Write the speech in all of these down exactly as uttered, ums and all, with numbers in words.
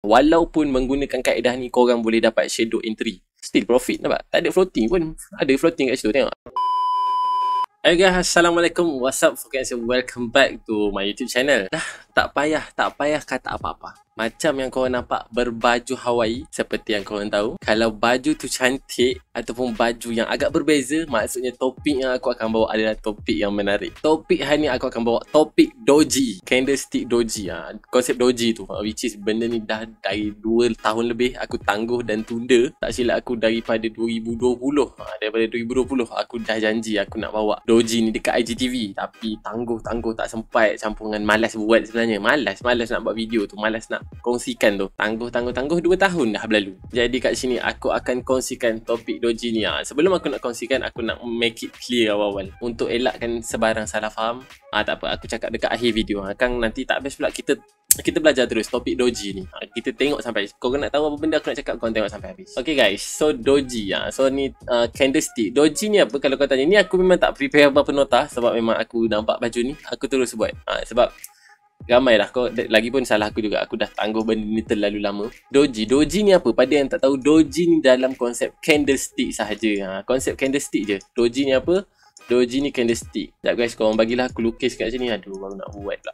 Walaupun menggunakan kaedah ni korang boleh dapat shadow entry, still profit, nampak? Tak ada floating pun. Ada floating kat situ, tengok. Hai guys, Assalamualaikum. What's up guys, welcome back to my YouTube channel. Dah tak payah, tak payah kata apa-apa. Macam yang korang nampak berbaju Hawaii, seperti yang korang tahu, kalau baju tu cantik ataupun baju yang agak berbeza, maksudnya topik yang aku akan bawa adalah topik yang menarik. Topik hari ni aku akan bawa topik doji, candlestick doji. ha. Konsep doji tu, which is benda ni dah dari dua tahun lebih aku tangguh dan tunda. Tak silap aku daripada dua ribu dua puluh, ha, daripada dua ribu dua puluh aku dah janji aku nak bawa doji ni dekat I G T V, tapi tangguh-tangguh tak sempat, campuran malas buat sebenarnya. Malas, malas nak buat video tu, malas nak kongsikan tu. Tangguh-tangguh-tangguh dua tahun dah berlalu. Jadi kat sini aku akan kongsikan topik doji ni. ha. Sebelum aku nak kongsikan, aku nak make it clear awal-awal untuk elakkan sebarang salah faham. Ah tak apa, aku cakap dekat akhir video. Ha. Kan nanti tak best pula kita kita belajar terus topik doji ni. Ha, kita tengok sampai, korang nak tahu apa benda aku nak cakap, korang tengok sampai habis. Okay guys, so doji. Ha. So ni uh, candlestick. Doji ni apa kalau kau tanya? Ni aku memang tak prepare apa-apa nota, sebab memang aku nampak baju ni, aku terus buat. Ha, sebab ramai lah kau, lagipun salah aku juga, aku dah tangguh benda ni terlalu lama. Doji, doji ni apa? Pada yang tak tahu, doji ni dalam konsep candlestick sahaja. Ha, konsep candlestick je. Doji ni apa? Doji ni candlestick. Sekejap guys, korang bagilah aku lukis kat sini. Aduh, baru nak buat pula.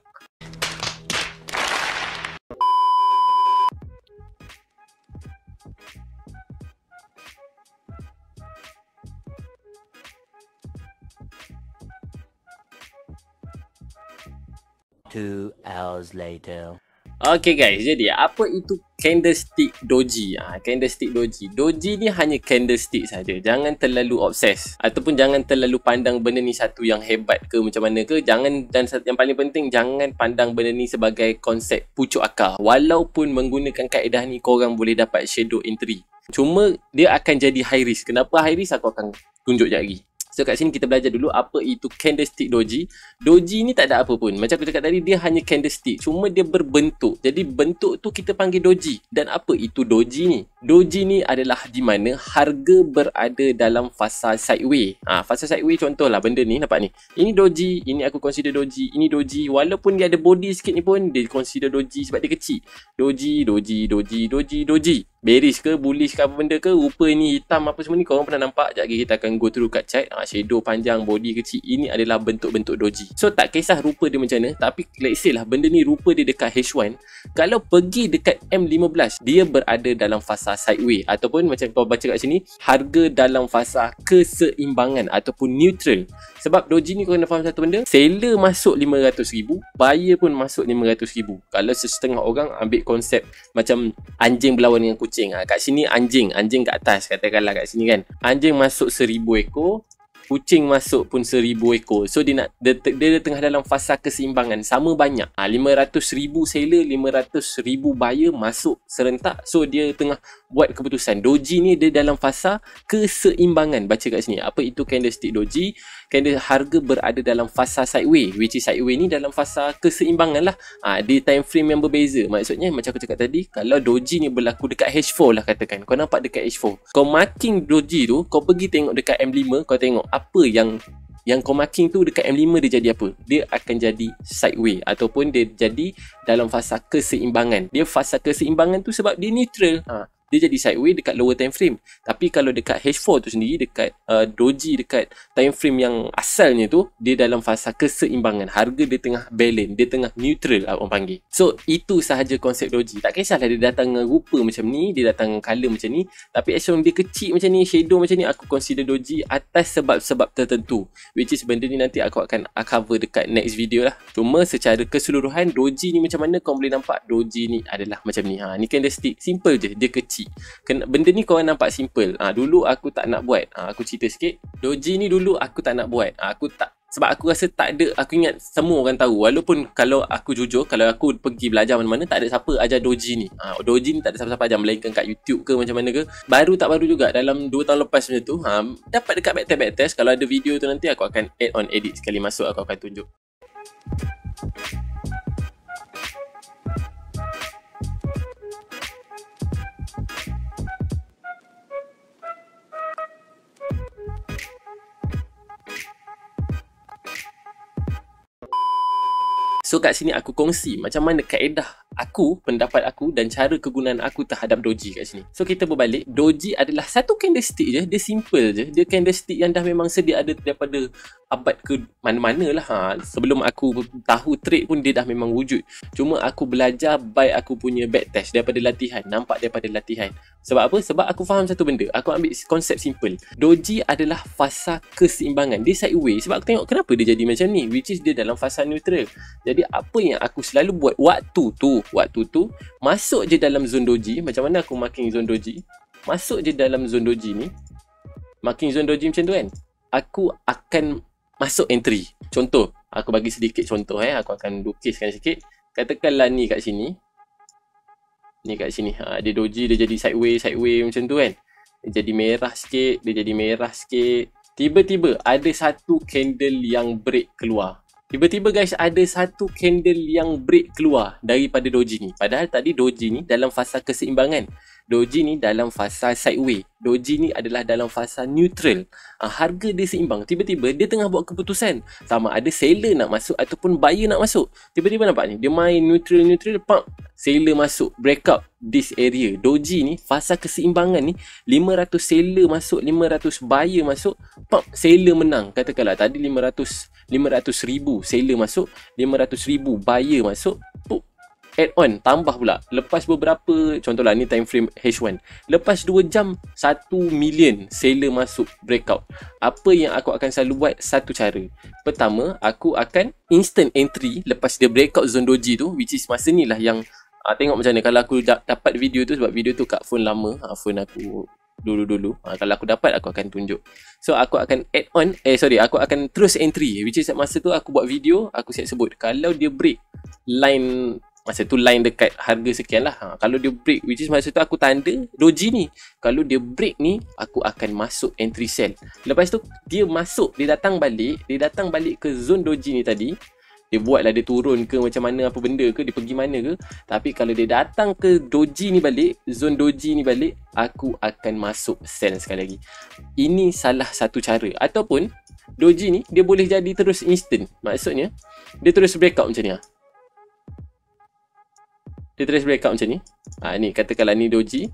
Two hours later. Okay guys, jadi apa itu candlestick doji? Ha, candlestick doji. Doji ni hanya candlestick saja. Jangan terlalu obses ataupun jangan terlalu pandang benda ni satu yang hebat ke macam mana ke. Jangan, dan yang paling penting, jangan pandang benda ni sebagai konsep pucuk akar. Walaupun menggunakan kaedah ni korang boleh dapat shadow entry, cuma dia akan jadi high risk. Kenapa high risk? Aku akan tunjuk sekejap lagi. So kat sini kita belajar dulu apa itu candlestick doji. Doji ni tak ada apa pun. Macam aku cakap tadi, dia hanya candlestick, cuma dia berbentuk. Jadi bentuk tu kita panggil doji. Dan apa itu doji ni? Doji ni adalah di mana harga berada dalam fasa sideway. Ha, fasa sideway contohlah benda ni, nampak ni. Ini doji, ini aku consider doji, ini doji. Walaupun dia ada body sikit ni pun dia consider doji sebab dia kecil. Doji, doji, doji, doji, doji. Bearish ke, bullish ke, apa benda ke, rupa ni hitam apa semua ni korang pernah nampak. Sekejap lagi kita akan go through kat chart. Ha, shadow panjang, body kecil, ini adalah bentuk-bentuk doji. So tak kisah rupa dia macam mana, tapi let's say lah benda ni rupa dia dekat H one, kalau pergi dekat M lima belas, dia berada dalam fasa sideway, ataupun macam kau baca kat sini, harga dalam fasa keseimbangan ataupun neutral. Sebab doji ni kau kena faham satu benda, seller masuk lima ratus ribu, buyer pun masuk lima ratus ribu. Kalau setengah orang ambil konsep macam anjing berlawan dengan kucing, ha, kat sini anjing, anjing kat atas katakanlah kat sini kan, anjing masuk seribu ekor, kucing masuk pun seribu ekor. So dia nak, dia, dia tengah dalam fasa keseimbangan, sama banyak. ha, lima ratus ribu seller, lima ratus ribu buyer masuk serentak. So dia tengah buat keputusan. Doji ni dia dalam fasa keseimbangan. Baca kat sini, apa itu candlestick doji? Candle harga berada dalam fasa sideway, which is sideway ni dalam fasa keseimbangan lah. ha, Di time frame yang berbeza. Maksudnya macam aku cakap tadi, kalau doji ni berlaku dekat H four lah katakan, kau nampak dekat H four, kau marking doji tu, kau pergi tengok dekat M lima, kau tengok apa yang yang kau marking tu dekat M lima, dia jadi apa? Dia akan jadi sideway ataupun dia jadi dalam fasa keseimbangan. Dia fasa keseimbangan tu sebab dia neutral. Ha, dia jadi sideway dekat lower time frame. Tapi kalau dekat H four tu sendiri, dekat uh, doji, dekat time frame yang asalnya tu, dia dalam fasa keseimbangan. Harga dia tengah balance, dia tengah neutral lah orang panggil. So itu sahaja konsep doji. Tak kisahlah dia datang dengan rupa macam ni, dia datang dengan colour macam ni, tapi as long dia kecil macam ni, shadow macam ni, aku consider doji atas sebab-sebab tertentu, which is benda ni nanti aku akan cover dekat next video lah. Cuma secara keseluruhan, doji ni macam mana kau boleh nampak doji ni adalah macam ni. Ha, ni candlestick, simple je, dia kecil. Benda ni korang nampak simple. ha, Dulu aku tak nak buat. ha, Aku cerita sikit. Doji ni dulu aku tak nak buat. ha, Aku tak, sebab aku rasa tak ada. Aku ingat semua orang tahu. Walaupun kalau aku jujur, kalau aku pergi belajar mana-mana, tak ada siapa ajar doji ni. ha, Doji ni tak ada siapa-siapa ajar, melainkan kat YouTube ke macam mana ke. Baru tak baru juga, dalam dua tahun lepas macam tu, ha, dapat dekat backtest-backtest. Kalau ada video tu nanti aku akan add on edit sekali masuk, aku akan tunjuk. So kat sini aku kongsi macam mana kaedah aku, pendapat aku dan cara kegunaan aku terhadap doji kat sini. So kita berbalik, doji adalah satu candlestick je, dia simple je. Dia candlestick yang dah memang sedia ada daripada abad ke mana-mana lah. Ha. Sebelum aku tahu trade pun dia dah memang wujud. Cuma aku belajar by aku punya backtest daripada latihan, nampak daripada latihan. Sebab apa? Sebab aku faham satu benda. Aku ambil konsep simple. Doji adalah fasa keseimbangan. Dia sideways. Sebab aku tengok kenapa dia jadi macam ni, which is dia dalam fasa neutral. Jadi apa yang aku selalu buat waktu tu, waktu tu masuk je dalam zone doji. Macam mana aku marking zone doji? Masuk je dalam zone doji ni, marking zone doji macam tu kan, aku akan masuk entry. Contoh, aku bagi sedikit contoh eh, aku akan lukiskan sikit. Katakanlah ni kat sini. Ni kat sini. Ha, dia doji, dia jadi sideways, sideways macam tu kan. Dia jadi merah sikit, dia jadi merah sikit. Tiba-tiba ada satu candle yang break keluar. Tiba-tiba guys, ada satu candle yang break keluar daripada doji ni. Padahal tadi doji ni dalam fasa keseimbangan. Doji ni dalam fasa sideways. Doji ni adalah dalam fasa neutral. Ha, harga dia seimbang. Tiba-tiba dia tengah buat keputusan. Sama ada seller nak masuk ataupun buyer nak masuk. Tiba-tiba nampak ni. Dia main neutral-neutral. Pump. Seller masuk. Breakout this area. Doji ni, fasa keseimbangan ni. lima ratus seller masuk. lima ratus buyer masuk. Pump. Seller menang. Katakanlah tadi lima ratus ribu seller masuk. lima ratus ribu buyer masuk. Pup. Add on, tambah pula. Lepas beberapa, contohlah ni time frame H one. Lepas dua jam, satu million seller masuk breakout. Apa yang aku akan selalu buat? Satu cara. Pertama, aku akan instant entry lepas dia breakout zone doji tu, which is masa ni lah yang uh, tengok macam mana. Kalau aku da dapat video tu, sebab video tu kat phone lama, uh, phone aku dulu-dulu. Uh, kalau aku dapat, aku akan tunjuk. So, aku akan add on, eh sorry, aku akan terus entry. Which is masa tu aku buat video, aku siap sebut. Kalau dia break line, masa tu line dekat harga sekian lah. Ha, kalau dia break, which is masa tu aku tanda doji ni. Kalau dia break ni, aku akan masuk entry sell. Lepas tu, dia masuk, dia datang balik. Dia datang balik ke zone doji ni tadi. Dia buatlah dia turun ke macam mana, apa benda ke, dia pergi mana ke. Tapi kalau dia datang ke doji ni balik, zone doji ni balik, aku akan masuk sell sekali lagi. Ini salah satu cara. Ataupun, doji ni, dia boleh jadi terus instant. Maksudnya, dia terus breakout macam ni lah. Dia terus breakout macam ni. Ha, ni katakanlah ni doji.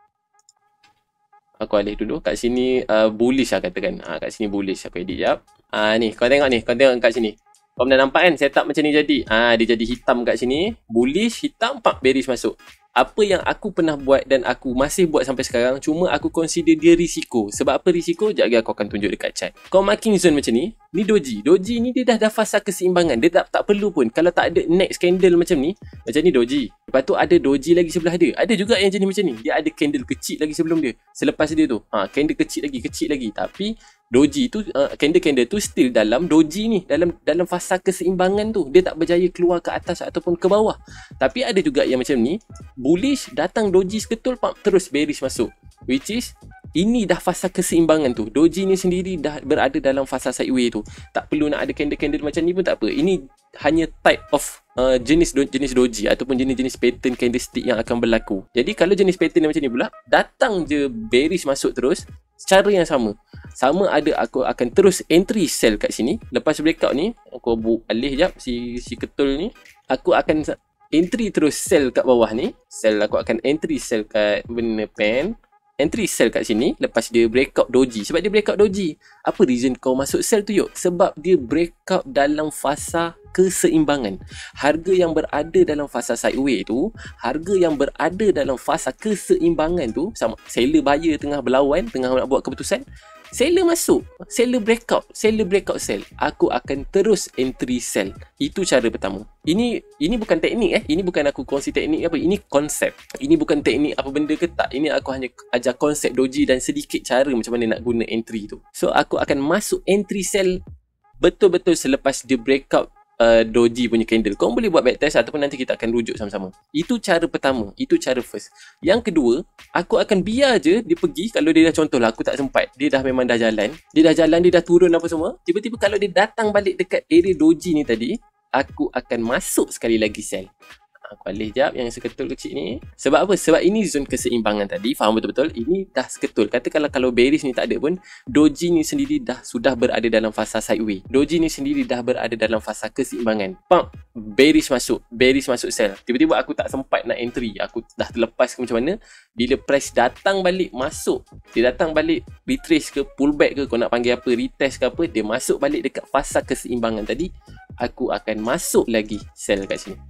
Aku alih dulu. Kat sini uh, bullish lah katakan. Ha, kat sini bullish. Aku edit jap. Ha, ni kau tengok ni. Kau tengok kat sini. Kau dah nampak kan setup macam ni jadi. Ha, dia jadi hitam kat sini. Bullish, hitam, pak, bearish masuk. Apa yang aku pernah buat dan aku masih buat sampai sekarang, cuma aku consider dia risiko. Sebab apa risiko? Sekejap lagi aku akan tunjuk dekat chat. Kau marking zone macam ni, ni doji. Doji ni dia dah dah fasa keseimbangan. Dia tak tak perlu pun. Kalau tak ada next candle macam ni, macam ni doji. Lepas tu ada doji lagi sebelah dia. Ada juga yang jenis macam ni. Dia ada candle kecil lagi sebelum dia. Selepas dia tu. Ha, candle kecil lagi, kecil lagi. Tapi doji tu, uh, candle-candle tu still dalam doji ni. Dalam dalam fasa keseimbangan tu. Dia tak berjaya keluar ke atas ataupun ke bawah. Tapi ada juga yang macam ni. Bullish, datang doji seketul, pump, terus bearish masuk. Which is, ini dah fasa keseimbangan tu. Doji ni sendiri dah berada dalam fasa sideways tu. Tak perlu nak ada candle-candle macam ni pun tak apa. Ini hanya type of uh, jenis do jenis doji ataupun jenis-jenis pattern candlestick yang akan berlaku. Jadi kalau jenis pattern macam ni pula, datang je bearish masuk terus, cara yang sama. Sama ada aku akan terus entry sell kat sini. Lepas breakout ni, aku buat alih jap si si ketul ni. Aku akan entry terus sell kat bawah ni. Sell, aku akan entry sell kat benda pen. Entry sell kat sini lepas dia breakout doji. Sebab dia breakout doji. Apa reason kau masuk sell tu yuk? Sebab dia breakout dalam fasa keseimbangan. Harga yang berada dalam fasa sideways tu, harga yang berada dalam fasa keseimbangan tu, sama seller buyer tengah berlawan, tengah nak buat keputusan, seller masuk, seller breakout, seller breakout sell, aku akan terus entry sell. Itu cara pertama. Ini ini bukan teknik eh, ini bukan aku kongsi teknik apa, ini konsep. Ini bukan teknik apa benda ke tak. Ini aku hanya ajar konsep doji dan sedikit cara macam mana nak guna entry tu. So aku akan masuk entry sell betul-betul selepas dia breakout Uh, doji punya candle. Kau boleh buat backtest ataupun nanti kita akan rujuk sama-sama. Itu cara pertama. Itu cara first. Yang kedua, aku akan biar je dia pergi. Kalau dia dah contohlah aku tak sempat, dia dah memang dah jalan. Dia dah jalan, dia dah turun apa semua. Tiba-tiba kalau dia datang balik dekat area doji ni tadi, aku akan masuk sekali lagi sell. Aku alih jap yang seketul kecil ni. Sebab apa? Sebab ini zon keseimbangan tadi. Faham betul-betul? Ini dah seketul. Katakanlah kalau bearish ni tak ada pun, doji ni sendiri dah sudah berada dalam fasa sideway. Doji ni sendiri dah berada dalam fasa keseimbangan. Pump, bearish masuk, bearish masuk sell. Tiba-tiba aku tak sempat nak entry. Aku dah terlepas ke macam mana. Bila price datang balik masuk, dia datang balik retrace ke, pullback ke, kau nak panggil apa, retest ke apa, dia masuk balik dekat fasa keseimbangan tadi, aku akan masuk lagi sell kat sini.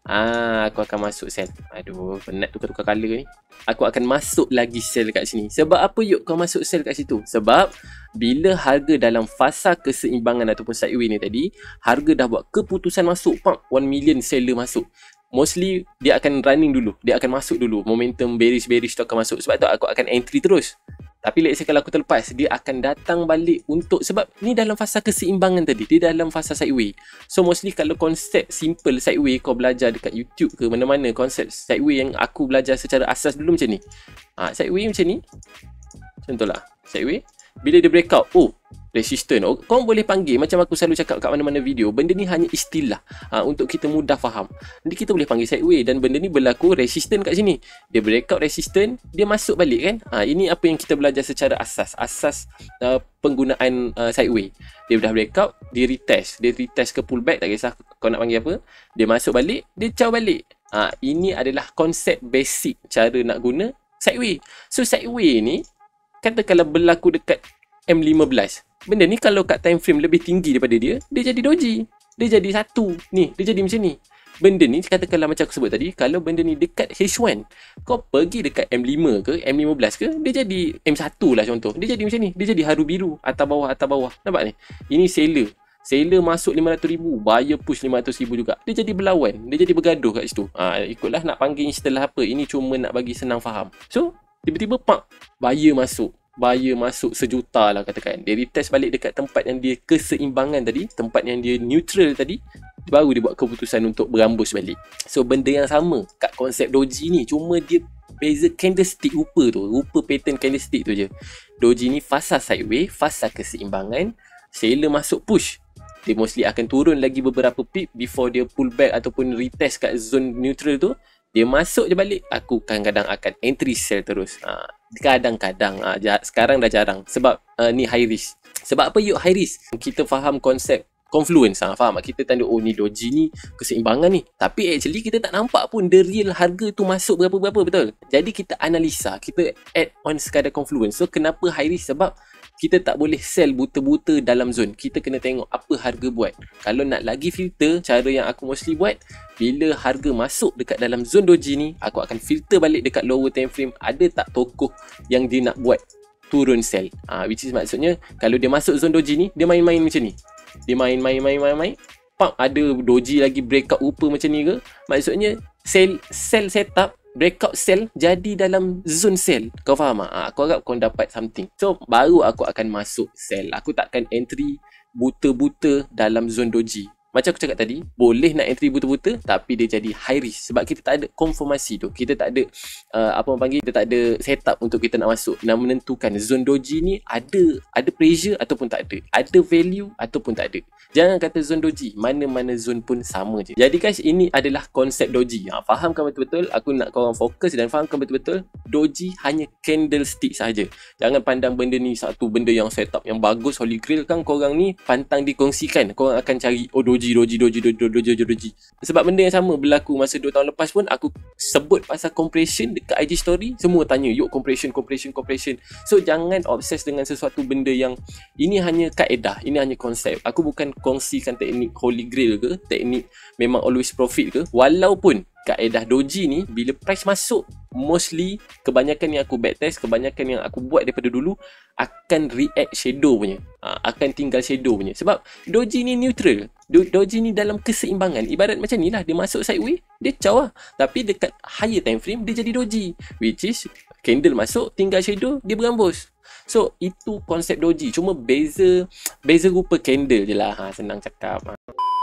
Ah, aku akan masuk sell. Aduh, penat tukar-tukar color ni. Aku akan masuk lagi sell kat sini. Sebab apa yuk kau masuk sell kat situ? Sebab bila harga dalam fasa keseimbangan ataupun sideway ni tadi, harga dah buat keputusan masuk, pump, one million seller masuk. Mostly dia akan running dulu. Dia akan masuk dulu. Momentum bearish-bearish tu akan masuk. Sebab tu aku akan entry terus. Tapi let's say kalau aku terlepas, dia akan datang balik untuk, sebab ni dalam fasa keseimbangan tadi, dia dalam fasa sideway. So mostly kalau konsep simple sideway kau belajar dekat YouTube ke mana-mana, konsep sideway yang aku belajar secara asas dulu macam ni. Ha, sideway macam ni. Contohlah, sideway. Bila dia breakout, oh, resistance. Oh, kau boleh panggil, macam aku selalu cakap kat mana-mana video, benda ni hanya istilah ha, untuk kita mudah faham. Nanti kita boleh panggil sideway dan benda ni berlaku resistance kat sini. Dia breakout resistance, dia masuk balik kan. Ha, ini apa yang kita belajar secara asas. Asas uh, penggunaan uh, sideway. Dia dah breakout, dia retest. Dia retest ke pullback, tak kisah kau nak panggil apa. Dia masuk balik, dia caw balik. Ha, ini adalah konsep basic cara nak guna sideway. So sideway ni, katakanlah berlaku dekat M lima belas. Benda ni kalau kat time frame lebih tinggi daripada dia, dia jadi doji. Dia jadi satu. Ni, dia jadi macam ni. Benda ni, katakanlah macam aku sebut tadi, kalau benda ni dekat H satu, kau pergi dekat M lima ke, M lima belas ke, dia jadi M satu lah contoh. Dia jadi macam ni. Dia jadi haru biru. Atas bawah, atas bawah. Nampak ni? Ini seller. Seller masuk lima ratus ribu. Buyer push lima ratus ribu juga. Dia jadi berlawan. Dia jadi bergaduh kat situ. Ha, ikutlah nak panggil istilah apa. Ini cuma nak bagi senang faham. So, tiba-tiba pak, buyer masuk. Buyer masuk sejuta lah katakan. Dia retest balik dekat tempat yang dia keseimbangan tadi, tempat yang dia neutral tadi, baru dia buat keputusan untuk berambus balik. So benda yang sama kat konsep doji ni, cuma dia beza candlestick rupa tu, rupa pattern candlestick tu je. Doji ni fasa sideway, fasa keseimbangan, seller masuk push. Dia mostly akan turun lagi beberapa pip before dia pull back ataupun retest kat zone neutral tu. Dia masuk je balik, aku kadang-kadang akan entry sell terus. Ha, kadang-kadang, ha, sekarang dah jarang. Sebab uh, ni high risk. Sebab apa yuk high risk? Kita faham konsep confluence. Ha, faham tak? Kita tanda, oh ni doji ni keseimbangan ni. Tapi actually kita tak nampak pun the real harga tu masuk berapa-berapa, betul? Jadi kita analisa, kita add on sekadar confluence. So kenapa high risk? Sebab kita tak boleh sell buta-buta dalam zone. Kita kena tengok apa harga buat. Kalau nak lagi filter, cara yang aku mostly buat, bila harga masuk dekat dalam zone doji ni, aku akan filter balik dekat lower time frame, ada tak tokoh yang dia nak buat turun sell. Ha, which is maksudnya, kalau dia masuk zone doji ni, dia main-main macam ni. Dia main-main-main-main-main. Pump, ada doji lagi breakout rupa macam ni ke? Maksudnya, sell, sell setup, breakout sell jadi dalam zone sell. Kau faham tak? Ha, aku harap kau dapat something. So, baru aku akan masuk sell. Aku takkan entry buta-buta dalam zone doji. Macam aku cakap tadi, boleh nak entry buta-buta tapi dia jadi high risk. Sebab kita tak ada konfirmasi tu. Kita tak ada, uh, apa orang panggil, kita tak ada setup untuk kita nak masuk. Nak menentukan zone doji ni ada ada pressure ataupun tak ada. Ada value ataupun tak ada. Jangan kata zone doji, mana-mana zone pun sama je. Jadi guys, ini adalah konsep doji. Ha, fahamkan betul-betul, aku nak korang fokus dan fahamkan betul-betul, doji hanya candlestick saja. Jangan pandang benda ni satu benda yang setup yang bagus, holy grail kan korang ni pantang dikongsikan. Korang akan cari, oh doji, doji, doji, doji, doji, doji, doji. Sebab benda yang sama berlaku masa dua tahun lepas pun, aku sebut pasal compression dekat I G story, semua tanya, yuk compression, compression, compression. So jangan obses dengan sesuatu benda yang, ini hanya kaedah, ini hanya konsep. Aku bukan kongsikan teknik holy grail ke, teknik memang always profit ke. Walaupun kaedah doji ni, bila price masuk, mostly kebanyakan yang aku backtest, kebanyakan yang aku buat daripada dulu akan react shadow punya, ha, akan tinggal shadow punya. Sebab doji ni neutral, Do doji ni dalam keseimbangan. Ibarat macam ni lah, dia masuk sideway, dia caw lah. Tapi dekat higher time frame, dia jadi doji, which is candle masuk, tinggal shadow, dia berambus. So itu konsep doji, cuma beza beza rupa candle je lah. Ha, senang cakap. Ha.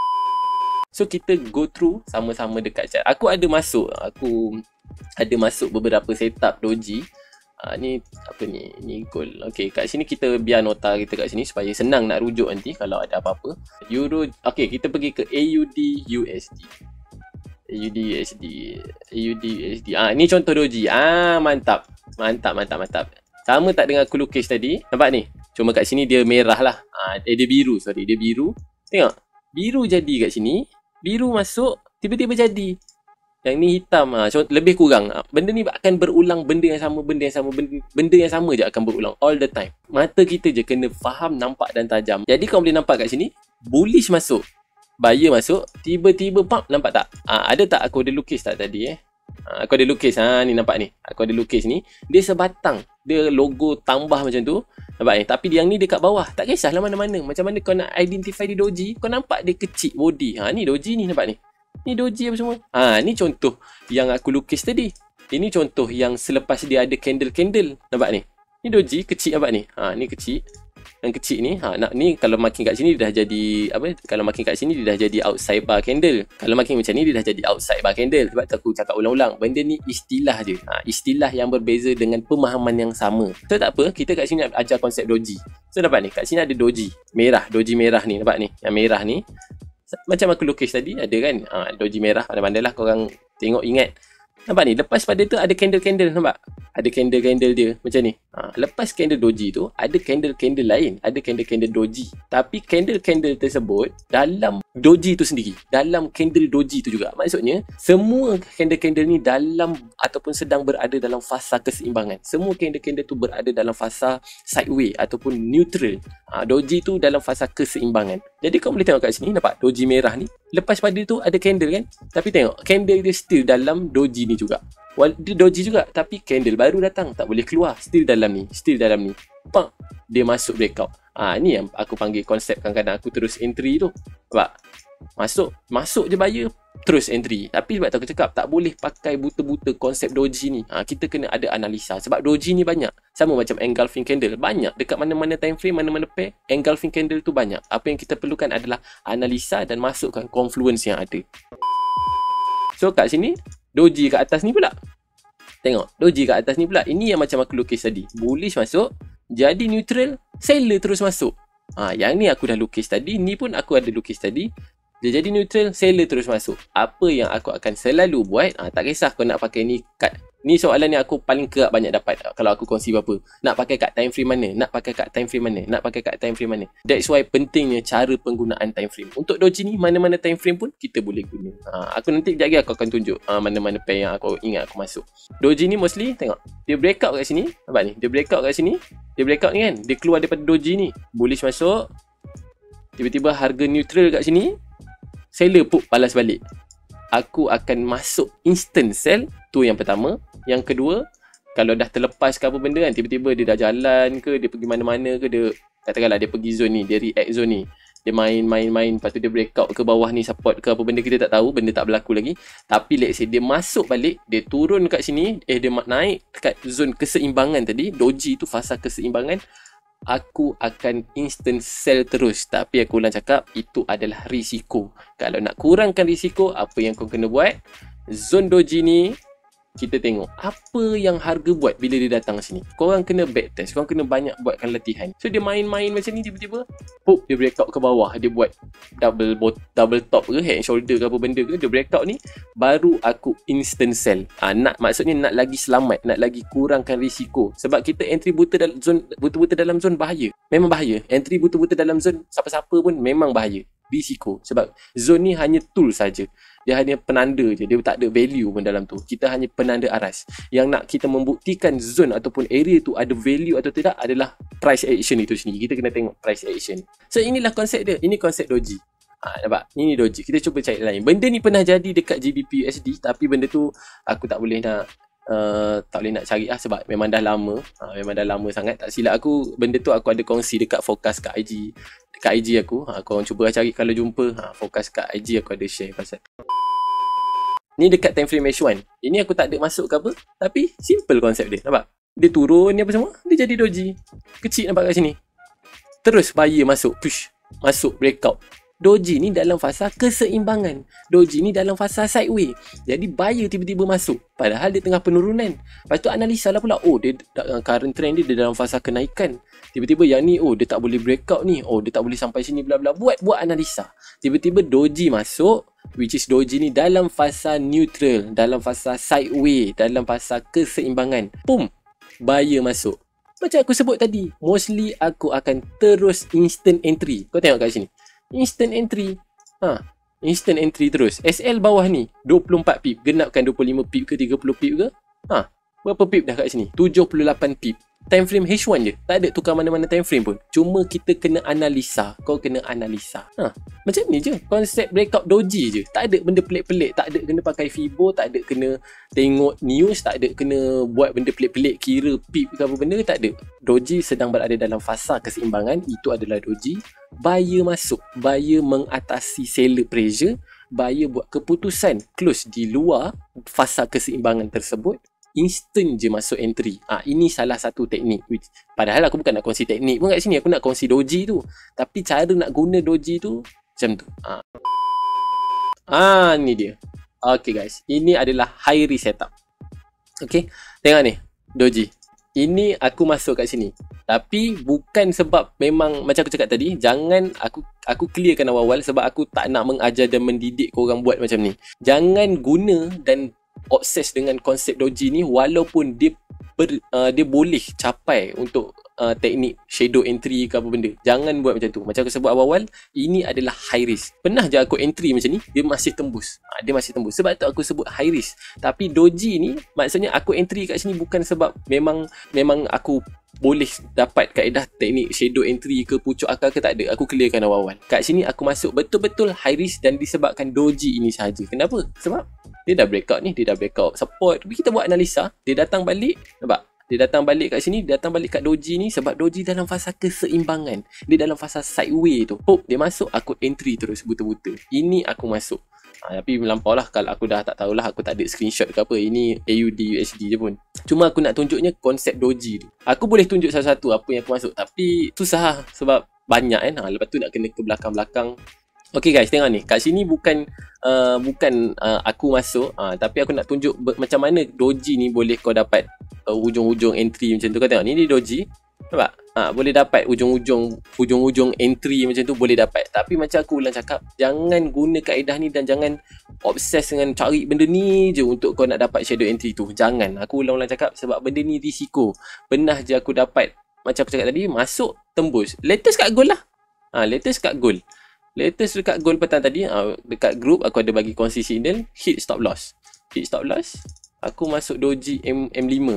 So kita go through sama-sama dekat chat. Aku ada masuk, aku ada masuk beberapa setup doji. Ha, ni apa ni? Ni gold. Okay, kat sini kita biar nota kita kat sini supaya senang nak rujuk nanti kalau ada apa-apa. Euro. Okay, kita pergi ke A U D U S D. A U D U S D, A U D U S D. Ah, ni contoh doji. Ah, mantap. Mantap, mantap, mantap. Sama tak dengan aku lukis tadi? Nampak ni? Cuma kat sini dia merah lah. Ah, eh, dia biru, sorry. Dia biru. Tengok. Biru jadi kat sini. Biru masuk, tiba-tiba jadi. Yang ni hitam. Ah, contoh, lebih kurang. Ah, benda ni akan berulang benda yang sama, benda yang sama, benda, benda yang sama je akan berulang all the time. Mata kita je kena faham, nampak dan tajam. Jadi kau boleh nampak kat sini, bullish masuk. Buyer masuk, tiba-tiba pump, nampak tak? Ah, ada tak aku ada lukis tak tadi eh? Ah, aku ada lukis, ha, ni nampak ni. Aku ada lukis ni, dia sebatang. Dia logo tambah macam tu. Nampak ni? Tapi yang ni dekat bawah. Tak kisahlah mana-mana. Macam mana kau nak identify di doji, kau nampak dia kecil body. Ha, ni doji ni, nampak ni. Ni doji apa semua. Ha, ni contoh yang aku lukis tadi. Ini contoh yang selepas dia ada candle-candle. Nampak ni? Ni doji kecil, nampak ni? Ha, ni kecil. Yang kecil ni, ha, nak ni kalau makin kat sini dia dah jadi apa? Kalau makin kat sini dia dah jadi outside bar candle. Kalau makin macam ni dia dah jadi outside bar candle. Sebab tu aku cakap ulang-ulang, benda ni istilah je. Ha, istilah yang berbeza dengan pemahaman yang sama. So tak apa, kita kat sini nak ajar konsep doji. So nampak ni, kat sini ada doji merah, doji merah ni, nampak ni. Yang merah ni macam aku lukis tadi ada kan? Ha, doji merah, pandai-pandai lah korang tengok, ingat. Nampak ni, lepas pada tu ada candle-candle, nampak? Ada candle-candle dia macam ni. Ha, lepas candle doji tu, ada candle-candle lain. Ada candle-candle doji. Tapi candle-candle tersebut dalam doji tu sendiri. Dalam candle doji tu juga. Maksudnya, semua candle-candle ni dalam ataupun sedang berada dalam fasa keseimbangan. Semua candle-candle tu berada dalam fasa sideways ataupun neutral. Ha, doji tu dalam fasa keseimbangan. Jadi kau boleh tengok kat sini, nampak? Doji merah ni. Lepas pada tu ada candle kan? Tapi tengok, candle dia still dalam doji ni juga. Dia doji juga, tapi candle baru datang, tak boleh keluar, still dalam ni, still dalam ni. Pak, dia masuk breakout. Ah, ni yang aku panggil konsep kadang-kadang aku terus entry tu. Nampak? Masuk, masuk je buyer, terus entry. Tapi sebab tu aku cakap tak boleh pakai buta-buta konsep doji ni. Ah, kita kena ada analisa sebab doji ni banyak. Sama macam engulfing candle, banyak dekat mana-mana time frame, mana-mana pair, engulfing candle tu banyak. Apa yang kita perlukan adalah analisa dan masukkan confluence yang ada. So kat sini doji kat atas ni pula. Tengok, doji kat atas ni pula. Ini yang macam aku lukis tadi. Bullish masuk, jadi neutral, seller terus masuk. Ha, yang ni aku dah lukis tadi, ni pun aku ada lukis tadi. Dia jadi neutral, seller terus masuk. Apa yang aku akan selalu buat, ha, tak kisah kau nak pakai ni kat. Ni soalan yang aku paling kerap banyak dapat kalau aku kongsi apa. Nak pakai kat time frame mana? Nak pakai kat time frame mana? Nak pakai kat time frame mana? That's why pentingnya cara penggunaan time frame. Untuk doji ni, mana-mana time frame pun kita boleh guna. Ha, aku nanti kejap lagi aku akan tunjuk ha, mana-mana pair yang aku ingat aku masuk. Doji ni mostly, tengok. Dia breakout kat sini. Nampak ni? Dia breakout kat sini. Dia breakout ni kan? Dia keluar daripada doji ni. Bullish masuk. Tiba-tiba harga neutral kat sini. Seller pun balas balik. Aku akan masuk instant sell. Tu yang pertama. Yang kedua, kalau dah terlepas ke apa benda kan, tiba-tiba dia dah jalan ke, dia pergi mana-mana ke, dia katakanlah dia pergi zone ni, dia react zone ni, dia main-main-main, lepas tu dia breakout ke bawah ni, support ke apa benda, kita tak tahu, benda tak berlaku lagi. Tapi let's say dia masuk balik, dia turun kat sini, eh dia naik dekat zone keseimbangan tadi, doji tu fasa keseimbangan, aku akan instant sell terus. Tapi aku ulang cakap, itu adalah risiko. Kalau nak kurangkan risiko, apa yang kau kena buat? Zone doji ni, kita tengok apa yang harga buat bila dia datang sini. Korang kena backtest, korang kena banyak buatkan latihan. So dia main-main macam ni, tiba-tiba pop, dia breakout ke bawah, dia buat double bot, double top ke, head and shoulder ke apa benda ke, dia breakout ni, baru aku instant sell. ha, nak Maksudnya nak lagi selamat, nak lagi kurangkan risiko. Sebab kita entry buta dalam zone, buta-buta dalam zone bahaya. Memang bahaya. Entry buta-buta dalam zone siapa-siapa pun memang bahaya. Risiko. Sebab zone ni hanya tool saja. Dia hanya penanda je. Dia tak ada value pun dalam tu. Kita hanya penanda aras. Yang nak kita membuktikan zone ataupun area tu ada value atau tidak adalah price action itu sendiri. Kita kena tengok price action. So inilah konsep dia. Ini konsep doji. Ha, nampak? Ini doji. Kita cuba cari lain. Benda ni pernah jadi dekat G B P U S D. Tapi benda tu aku tak boleh nak uh, tak boleh nak cari lah. Sebab memang dah lama. Ha, memang dah lama sangat. Tak silap aku. Benda tu aku ada kongsi dekat fokus kat I G. Dekat I G aku. Ha, korang cuba cari kalau jumpa. Ha, fokus kat I G aku ada share pasal. Ni dekat time frame H one. Ini aku tak ada masuk ke apa. Tapi simple konsep dia. Nampak? Dia turun ni apa semua. Dia jadi doji. Kecil nampak kat sini. Terus buyer masuk. Push. Masuk breakout. Doji ni dalam fasa keseimbangan. Doji ni dalam fasa sideways. Jadi buyer tiba-tiba masuk. Padahal dia tengah penurunan. Lepas tu analisa lah pula. Oh, dia current trend dia, dia dalam fasa kenaikan. Tiba-tiba yang ni, oh dia tak boleh breakout ni. Oh dia tak boleh sampai sini bla bla. Buat buat analisa. Tiba-tiba doji masuk. which is doji ni dalam fasa neutral, dalam fasa sideways, dalam fasa keseimbangan. Pum, buyer masuk. Macam aku sebut tadi, mostly aku akan terus instant entry. Kau tengok kat sini. Instant entry. Ha, instant entry terus. S L bawah ni dua puluh empat pip. Genapkan dua puluh lima pip ke tiga puluh pip ke? Ha, berapa pip dah kat sini? tujuh puluh lapan pip. Time frame H one je. Tak ada tukar mana-mana time frame pun. Cuma kita kena analisa. Kau kena analisa. Ha, macam ni je. Konsep breakout doji je. Tak ada benda pelik-pelik. Tak ada kena pakai Fibo. Tak ada kena tengok news. Tak ada kena buat benda pelik-pelik. Kira pip ke apa benda. Tak ada. Doji sedang berada dalam fasa keseimbangan. Itu adalah doji. Buyer masuk. Buyer mengatasi seller pressure. Buyer buat keputusan close di luar fasa keseimbangan tersebut. Instant je masuk entry. Ah, ini salah satu teknik. Which, padahal aku bukan nak kongsi teknik pun kat sini. Aku nak kongsi doji tu. Tapi cara nak guna doji tu macam tu. Ah, ah ni dia. Okay guys. Ini adalah high risk setup. Okay. Tengok ni. Doji. Ini aku masuk kat sini. Tapi bukan sebab memang macam aku cakap tadi. Jangan aku aku clearkan awal-awal. Sebab aku tak nak mengajar dan mendidik korang buat macam ni. Jangan guna dan obses dengan konsep doji ni walaupun dia ber, uh, dia boleh capai untuk uh, teknik shadow entry ke apa benda. Jangan buat macam tu. Macam aku sebut awal-awal, ini adalah high risk. Pernah je aku entry macam ni, dia masih tembus. Ha, dia masih tembus. Sebab tu aku sebut high risk. Tapi doji ni maksudnya aku entry kat sini bukan sebab memang memang aku boleh dapat kaedah teknik shadow entry ke pucuk akal ke, tak ada. Aku clearkan awal-awal. Kat sini aku masuk betul-betul high risk dan disebabkan doji ini sahaja. Kenapa? Sebab dia dah breakout ni, dia dah breakout support. Tapi kita buat analisa, dia datang balik, nampak? Dia datang balik kat sini, dia datang balik kat doji ni sebab doji dalam fasa keseimbangan. Dia dalam fasa sideways tu. Pop, dia masuk, aku entry terus buta-buta. Ini aku masuk. Ha, tapi melampau lah kalau aku dah tak tahulah, aku tak ada screenshot ke apa. Ini A U D U S D je pun. Cuma aku nak tunjuknya konsep doji tu. Aku boleh tunjuk satu-satu apa yang aku masuk, tapi susah lah sebab banyak kan. Ha, lepas tu nak kena ke belakang-belakang. Okay guys, tengok ni. Kat sini bukan uh, bukan uh, aku masuk, uh, tapi aku nak tunjuk macam mana doji ni boleh kau dapat uh, ujung-ujung entry macam tu. Kau tengok ni, ni doji. Nampak? Ha, boleh dapat ujung-ujung ujung-ujung entry macam tu boleh dapat. Tapi macam aku ulang cakap, jangan guna kaedah ni dan jangan obses dengan cari benda ni je untuk kau nak dapat shadow entry tu. Jangan. Aku ulang-ulang cakap sebab benda ni risiko. Pernah je aku dapat, macam aku cakap tadi, masuk tembus. Latest kat goal lah. Ha, latest kat goal. Latest dekat goal petang tadi, uh, dekat group aku ada bagi kongsi signal, hit stop loss. Hit stop loss. Aku masuk doji M, M5.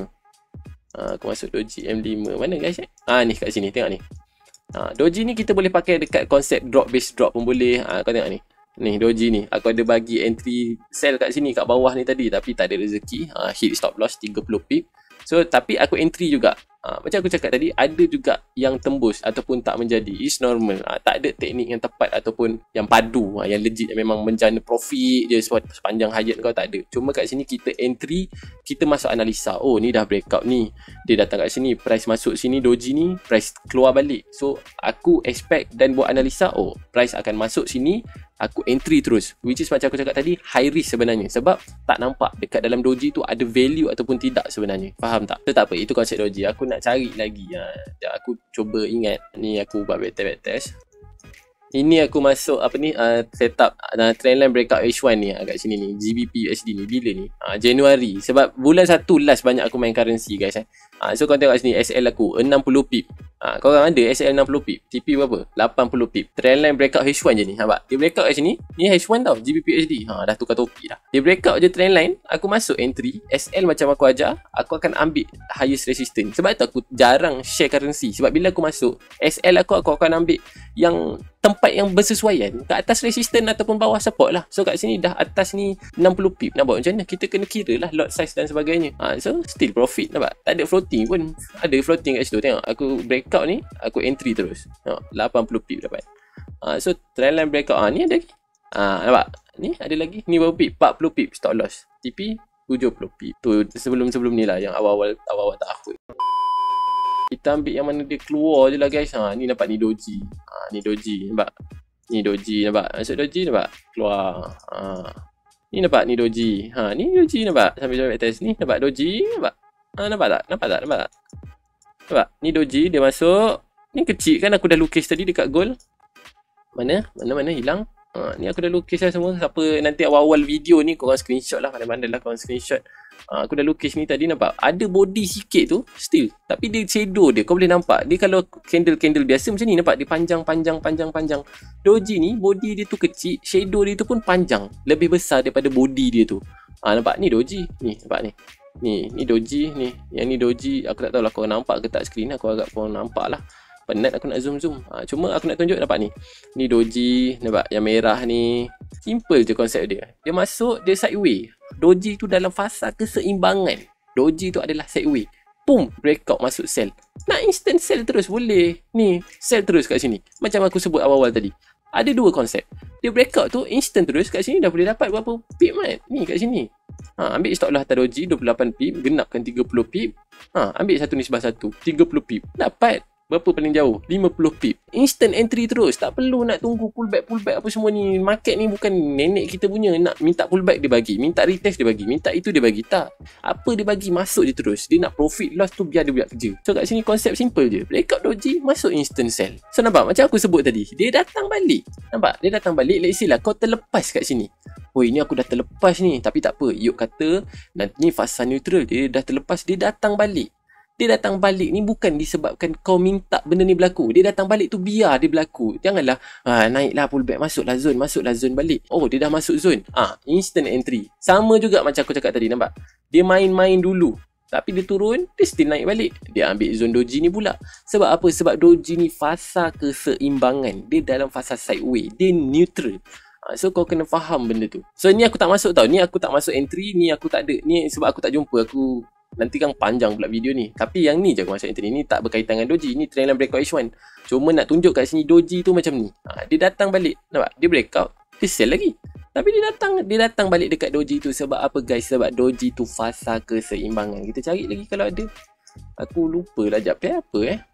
Uh, aku masuk doji M lima. Mana guys eh? Ah ni kat sini, tengok ni. Uh, doji ni kita boleh pakai dekat konsep drop base drop pun boleh. Ah uh, kau tengok ni. Ni doji ni. Aku ada bagi entry sell kat sini kat bawah ni tadi tapi tak ada rezeki. Uh, hit stop loss tiga puluh pip. So tapi aku entry juga. Ha, macam aku cakap tadi, ada juga yang tembus ataupun tak menjadi. It's normal. Ha, tak ada teknik yang tepat ataupun yang padu, ha, yang legit, yang memang menjana profit je sepanjang hayat kau, tak ada. Cuma kat sini kita entry, kita masuk analisa. Oh, ni dah breakout ni. Dia datang kat sini, price masuk sini, doji ni, price keluar balik. So, aku expect dan buat analisa, oh, price akan masuk sini, aku entry terus. Which is macam aku cakap tadi, high risk sebenarnya. Sebab tak nampak dekat dalam doji tu ada value ataupun tidak sebenarnya. Faham tak? So, tak apa, itu konsep doji. Aku nak cari lagi. Ha, aku cuba ingat. Ni aku buat backtest. Ini aku masuk apa ni, uh, setup uh, trendline breakout H one ni, agak sini ni, G B P U S D ni. Bila ni? Uh, Januari. Sebab bulan satu last banyak aku main currency guys. Eh. Uh, so kau tengok sini S L aku enam puluh pip. Uh, korang ada S L enam puluh pip. T P berapa? lapan puluh pip. Trendline breakout H one je ni. Nampak? Dia breakout kat sini. Ni H one tau. G B P U S D. Ha, dah tukar topi dah. Dia breakout je trendline. Aku masuk entry. S L macam aku ajar. Aku akan ambil highest resistance. Sebab tu aku jarang share currency. Sebab bila aku masuk S L aku, aku akan ambil yang tempat yang bersesuaian kat atas resistance ataupun bawah support lah. So kat sini dah atas ni enam puluh pip. Nak buat macam mana? Kita kena kira lah lot size dan sebagainya. Ha, so still profit. Nampak? Tak ada floating pun. Ada floating kat situ. Tengok aku breakout ni, aku entry terus. Tengok lapan puluh pip dapat. Ha, so trendline breakout. Ha, ni ada lagi. Ha, nampak? Ni ada lagi. Ni berapa pip? empat puluh pip stop loss. T P tujuh puluh pip. Tu sebelum-sebelum ni lah yang awal-awal awal-awal tahun. Kita ambil yang mana dia keluar je lah guys. Ha, ni dapat ni doji. Ha, ni doji. Nampak? Ni doji. Nampak? Masuk doji nampak? Keluar. Ha. Ni nampak? Ni doji. Ha, ni doji nampak? Sambil-sambil test ni. Nampak doji? Nampak? Ha, nampak tak? Nampak tak? Nampak tak? Nampak? Ni doji. Dia masuk. Ni kecil kan aku dah lukis tadi dekat goal. Mana? Mana-mana hilang. Ha, ni aku dah lukis lah semua. Siapa nanti awal-awal video ni korang screenshot lah. Pandai-pandai lah korang screenshot. Ha, aku dah lukis ni tadi, nampak? Ada body sikit tu still. Tapi dia shadow dia. Kau boleh nampak. Dia kalau candle-candle biasa macam ni, nampak? Dia panjang-panjang panjang-panjang. Doji ni body dia tu kecil. Shadow dia tu pun panjang. Lebih besar daripada body dia tu. Ha, nampak? Ni doji. Ni nampak ni. Ni, ni doji ni. Yang ni doji. Aku tak tahu lah korang nampak ke tak screen. Aku agak korang nampak lah. Penat aku nak zoom-zoom. Ha, cuma aku nak tunjuk, dapat ni. Ni doji, nampak? Yang merah ni. Simple je konsep dia. Dia masuk, dia sideway. Doji tu dalam fasa keseimbangan. Doji tu adalah sideway. Boom, breakout masuk sell. Nak instant sell terus boleh. Ni, sell terus kat sini. Macam aku sebut awal-awal tadi. Ada dua konsep. Dia breakout tu instant terus kat sini dah boleh dapat berapa pip mat. Ni kat sini. Ha, ambil stop lah atas doji dua puluh lapan pip, genapkan tiga puluh pip. Ha, ambil satu ni sebelah satu, tiga puluh pip. Dapat. Berapa paling jauh? lima puluh pip. Instant entry terus. Tak perlu nak tunggu pullback, pullback apa semua ni. Market ni bukan nenek kita punya. Nak minta pullback dia bagi. Minta retest dia bagi. Minta itu dia bagi. Tak. Apa dia bagi, masuk je terus. Dia nak profit loss tu biar dia buat kerja. So kat sini konsep simple je. Breakout doji, masuk instant sell. So nampak macam aku sebut tadi. Dia datang balik. Nampak? Dia datang balik. Let's say lah kau terlepas kat sini. Oh, ini aku dah terlepas ni. Tapi tak apa. Yuk kata nanti ni fasa neutral. Dia dah terlepas. Dia datang balik. Dia datang balik ni bukan disebabkan kau minta benda ni berlaku. Dia datang balik tu biar dia berlaku. Janganlah ha, naiklah pullback, masuklah zone, masuklah zone balik. Oh, dia dah masuk zone. Ah, ha, instant entry. Sama juga macam aku cakap tadi, nampak? Dia main-main dulu. Tapi dia turun, dia still naik balik. Dia ambil zone doji ni pula. Sebab apa? Sebab doji ni fasa keseimbangan. Dia dalam fasa sideway. Dia neutral. Ha, so kau kena faham benda tu. So ni aku tak masuk tau. Ni aku tak masuk entry. Ni aku tak ada. Ni sebab aku tak jumpa. Aku nanti kan panjang pula video ni. Tapi yang ni je aku masuk entry. Ni tak berkaitan dengan doji. Ni trendline breakout H one. Cuma nak tunjuk kat sini doji tu macam ni. Ha, dia datang balik. Nampak? Dia breakout. Dia sell lagi. Tapi dia datang dia datang balik dekat doji tu. Sebab apa guys? Sebab doji tu fasa keseimbangan. Kita cari lagi kalau ada. Aku lupa lah jap eh. Apa eh?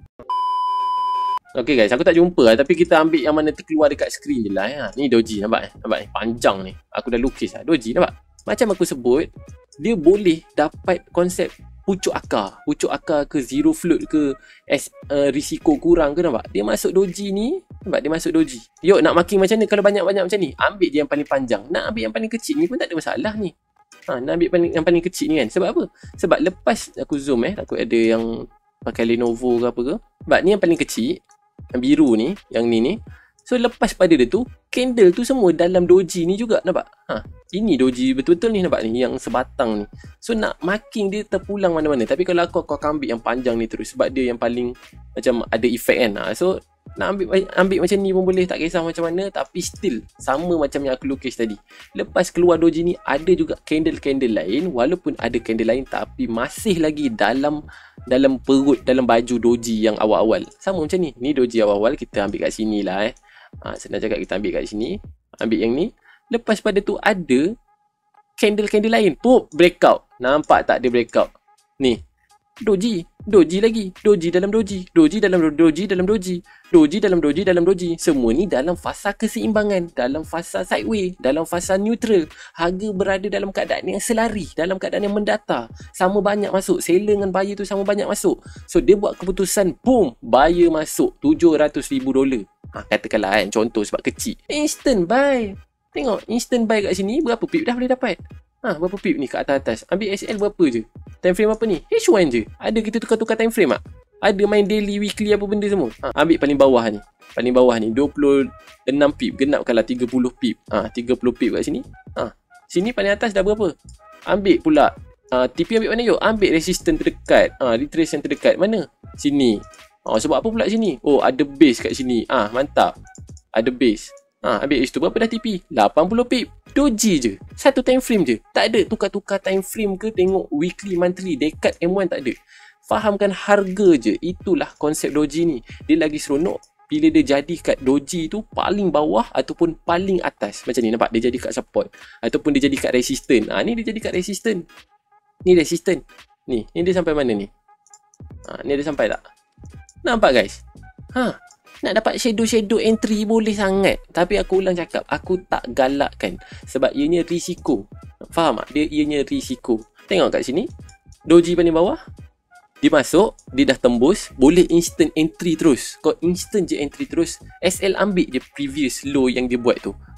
Okay guys, aku tak jumpa lah. Tapi kita ambil yang mana terkeluar dekat screen je lah eh. Ni doji, nampak eh? Nampak eh? Panjang ni. Aku dah lukis lah. Doji, nampak? Macam aku sebut, dia boleh dapat konsep pucuk akar. Pucuk akar ke zero float ke as, uh, risiko kurang ke, nampak? Dia masuk doji ni, nampak? Dia masuk doji. Yuk, nak marking macam ni kalau banyak-banyak macam ni? Ambil je yang paling panjang. Nak ambil yang paling kecil ni pun tak ada masalah ni. Ha, nak ambil paling, yang paling kecil ni kan. Sebab apa? Sebab lepas aku zoom eh, takut ada yang pakai Lenovo ke apa ke. Sebab ni yang paling kecil, yang biru ni, yang ni ni. So lepas pada dia tu, candle tu semua dalam doji ni juga, nampak? Ha, ini doji betul-betul ni, nampak ni, yang sebatang ni. So nak marking dia terpulang mana-mana. Tapi kalau aku, aku akan ambil yang panjang ni terus. Sebab dia yang paling macam ada efek kan. Ha, so nak ambil ambil macam ni pun boleh, tak kisah macam mana. Tapi still sama macam yang aku lukis tadi. Lepas keluar doji ni, ada juga candle-candle lain. Walaupun ada candle lain, tapi masih lagi dalam dalam perut, dalam baju doji yang awal-awal. Sama macam ni. Ni doji awal-awal, kita ambil kat sini lah eh. Ha, senang cakap, kita ambil kat sini. Ambil yang ni. Lepas pada tu ada candle-candle lain. Pop, breakout. Nampak tak dia breakout? Ni. Doji. Doji lagi. Doji dalam doji. Doji dalam doji dalam doji. Doji dalam doji dalam doji. Semua ni dalam fasa keseimbangan. Dalam fasa sideway. Dalam fasa neutral. Harga berada dalam keadaan yang selari. Dalam keadaan yang mendata. Sama banyak masuk. Seller dengan buyer tu sama banyak masuk. So dia buat keputusan. Boom. Buyer masuk. tujuh ratus ribu dolar. Ha, katakanlah kan. Contoh sebab kecil. Instant buy. Tengok. Instant buy kat sini. Berapa pip dah boleh dapat? Ha, berapa pip ni kat atas-atas? Ambil S L berapa je? Time frame apa ni? H one je. Ada kita tukar-tukar time frame tak? Ada main daily, weekly apa benda semua? Ha, ambil paling bawah ni. Paling bawah ni dua puluh enam pip. Genapkanlah tiga puluh pip. Ha, tiga puluh pip kat sini. Ha, sini paling atas dah berapa? Ambil pula. Ha, T P ambil mana yuk? Ambil resistance terdekat. Ha, retrace yang terdekat. Mana? Sini. Ha, sebab apa pula sini? Oh, ada base kat sini. Ah, ha, mantap. Ada base. Ha, ambil itu berapa dah T P? lapan puluh pip. Doji je. Satu time frame je. Tak ada tukar-tukar time frame ke, tengok weekly, monthly, decade, M one, tak ada. Fahamkan harga je. Itulah konsep doji ni. Dia lagi seronok bila dia jadi kat doji tu paling bawah ataupun paling atas. Macam ni, nampak? Dia jadi kat support ataupun dia jadi kat resistance. Ah, ha, ni dia jadi kat resistance. Ni resistance. Ni, ni dia sampai mana ni? Ah, ha, ni dia sampai tak? Nampak guys? Ha, nak dapat shadow-shadow entry boleh sangat. Tapi aku ulang cakap, aku tak galakkan. Sebab ianya risiko. Faham tak? Dia ianya risiko. Tengok kat sini. Doji paling bawah. Dia masuk. Dia dah tembus. Boleh instant entry terus. Kau instant je entry terus. S L ambil je previous low yang dia buat tu.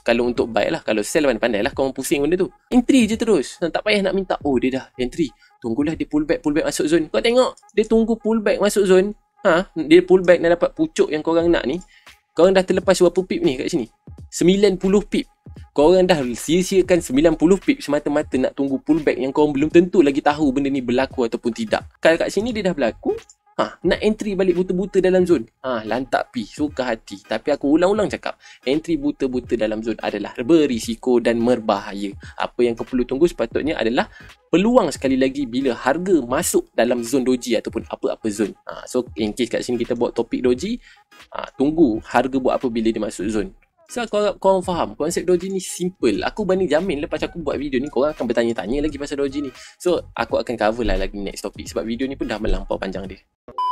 Kalau untuk buy lah, kalau sell pandai-pandai lah, kau pusing benda tu. Entry je terus. Tak payah nak minta, oh dia dah entry, tunggulah dia pull back, pull back masuk zone. Kau tengok, dia tunggu pull back masuk zone. Ha, dia pull back nak dapat pucuk yang korang nak ni. Korang dah terlepas berapa pip ni kat sini? sembilan puluh pip. Korang dah sia-siakan sembilan puluh pip semata-mata nak tunggu pullback yang korang belum tentu lagi tahu benda ni berlaku ataupun tidak. Kalau kat sini dia dah berlaku, ha, nak entry balik buta-buta dalam zone. Ha, lantak pi, suka hati. Tapi aku ulang-ulang cakap, entry buta-buta dalam zone adalah berisiko dan berbahaya. Apa yang kau perlu tunggu sepatutnya adalah peluang sekali lagi bila harga masuk dalam zone doji ataupun apa-apa zone. Ha, so in case kat sini kita buat topik doji, ha, tunggu harga buat apa bila dia masuk zone. So korang, korang faham konsep doji ni simple. Aku berani jamin lepas aku buat video ni korang akan bertanya-tanya lagi pasal doji ni. So aku akan cover lah lagi next topik sebab video ni pun dah melampau panjang dia.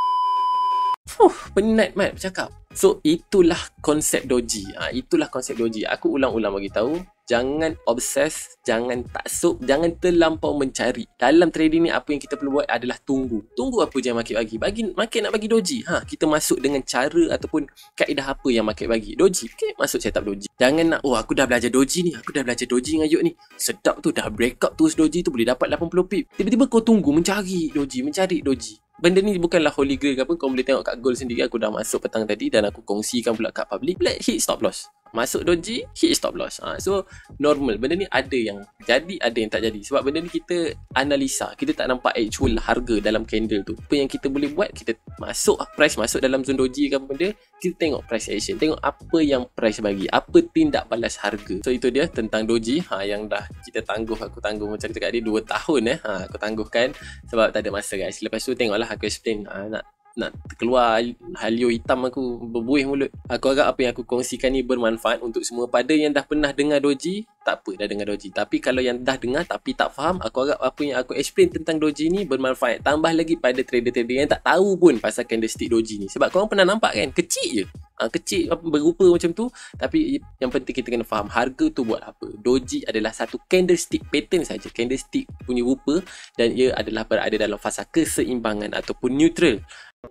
Fuh, penat mat bercakap. So itulah konsep doji. Ha, itulah konsep doji. Aku ulang-ulang bagi tahu, jangan obses, jangan taksub, jangan terlampau mencari. Dalam trading ni apa yang kita perlu buat adalah tunggu. Tunggu apa je yang market bagi. Bagi market nak bagi doji. Ha, kita masuk dengan cara ataupun kaedah apa yang market bagi. Doji. Okay, masuk setup doji. Jangan nak, oh aku dah belajar doji ni, aku dah belajar doji dengan Ayuk ni. Sedap tu, dah break up terus doji tu boleh dapat lapan puluh pip. Tiba-tiba kau tunggu mencari doji, mencari doji. Benda ni bukanlah holy grail ke apa. Kau boleh tengok kat gold sendiri. Aku dah masuk petang tadi dan aku kongsikan pula kat public. Let hit stop loss. Masuk doji, hit stop loss. Ha, so normal. Benda ni ada yang jadi, ada yang tak jadi. Sebab benda ni kita analisa. Kita tak nampak actual harga dalam candle tu. Apa yang kita boleh buat, kita masuk price masuk dalam zone doji ke apa benda, kita tengok price action. Tengok apa yang price bagi. Apa tindak balas harga. So itu dia tentang doji. Ha, yang dah kita tangguh. Aku tangguh macam cakap dia dua tahun eh. Ha, aku tangguhkan sebab tak ada masa guys. Lepas tu tengoklah aku explain. Ha, nak nak keluar halio hitam aku berbuih mulut. Aku harap apa yang aku kongsikan ni bermanfaat untuk semua. Pada yang dah pernah dengar doji, tak apa dah dengar doji. Tapi kalau yang dah dengar tapi tak faham, aku harap apa yang aku explain tentang doji ni bermanfaat. Tambah lagi pada trader-trader yang tak tahu pun pasal candlestick doji ni. Sebab korang pernah nampak kan, kecil je. Ha, kecil berupa macam tu. Tapi yang penting kita kena faham harga tu buat apa. Doji adalah satu candlestick pattern saja. Candlestick punya rupa dan ia adalah berada dalam fasa keseimbangan ataupun neutral.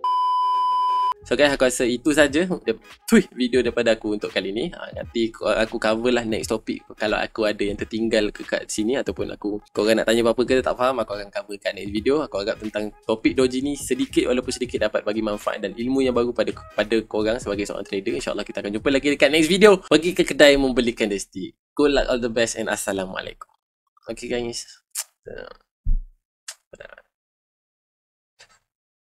So guys, aku rasa itu saja video daripada aku untuk kali ni. Ha, nanti aku cover lah next topik. Kalau aku ada yang tertinggal ke kat sini ataupun aku korang nak tanya apa-apa ke tak faham, aku akan cover kat next video. Aku harap tentang topik doji ni sedikit walaupun sedikit dapat bagi manfaat dan ilmu yang baru pada pada korang sebagai seorang trader. InsyaAllah kita akan jumpa lagi dekat next video. Pergi ke kedai membeli candlestick. Good luck, all the best and Assalamualaikum. Okay guys.